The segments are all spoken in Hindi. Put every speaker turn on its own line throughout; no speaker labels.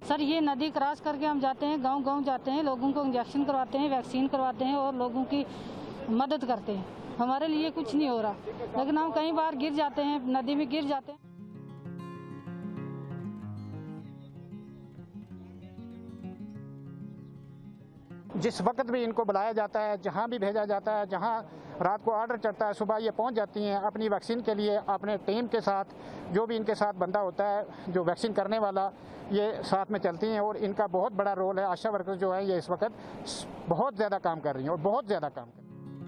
सर ये नदी क्रॉस करके हम जाते हैं, गांव-गांव जाते हैं, लोगों को इंजेक्शन करवाते हैं, वैक्सीन करवाते हैं और लोगों की मदद करते हैं। हमारे लिए कुछ नहीं हो रहा, लेकिन हम कई बार गिर जाते हैं, नदी में गिर जाते हैं।
जिस वक्त भी इनको बुलाया जाता है, जहां भी भेजा जाता है, जहां रात को ऑर्डर चढ़ता है, सुबह ये पहुंच जाती हैं अपनी वैक्सीन के लिए अपने टीम के साथ। जो भी इनके साथ बंदा होता है जो वैक्सीन करने वाला, ये साथ में चलती हैं और इनका बहुत बड़ा रोल है। आशा वर्कर जो है ये इस वक्त बहुत ज़्यादा काम कर रही हैं और बहुत ज़्यादा काम कर रही हैं।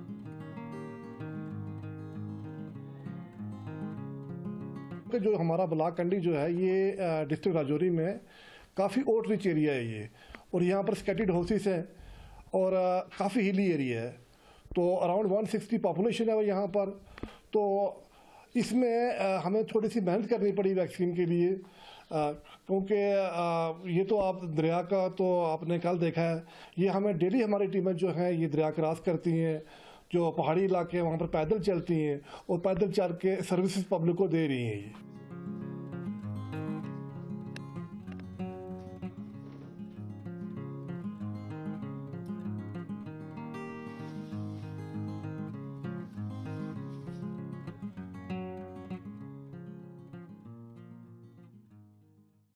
जो हमारा बलाकंडी जो है ये डिस्ट्रिक्ट राजौरी में काफ़ी आउटरीच एरिया है ये, और यहाँ पर स्कैटर्ड हाउसेस हैं और काफ़ी हिली एरिया है, तो अराउंड 160 पॉपुलेशन है यहाँ पर। तो इसमें हमें थोड़ी सी मेहनत करनी पड़ी वैक्सीन के लिए, क्योंकि ये तो आप दरिया का तो आपने कल देखा है, ये हमें डेली हमारी टीमें जो हैं ये दरिया क्रॉस करती हैं, जो पहाड़ी इलाके हैं वहाँ पर पैदल चलती हैं और पैदल चल के सर्विसेज पब्लिक को दे रही हैं ये।